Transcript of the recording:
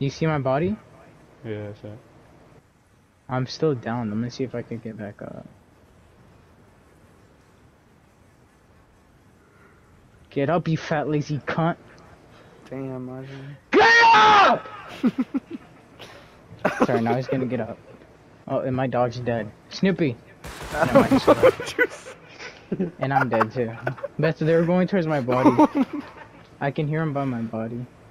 You see my body? Yeah, that's it. I'm still down. I'm gonna see if I can get back up. Get up, you fat lazy cunt. Damn, Marvin. Get up! Sorry, now he's gonna get up. Oh, and my dog's dead. Snoopy. Never mind, he's alive. And I'm dead too. Best, they were going towards my body. I can hear him by my body.